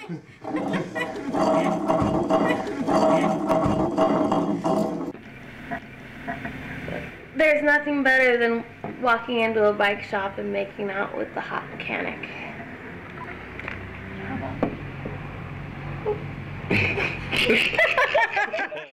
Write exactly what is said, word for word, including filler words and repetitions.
There's nothing better than walking into a bike shop and making out with the hot mechanic. How about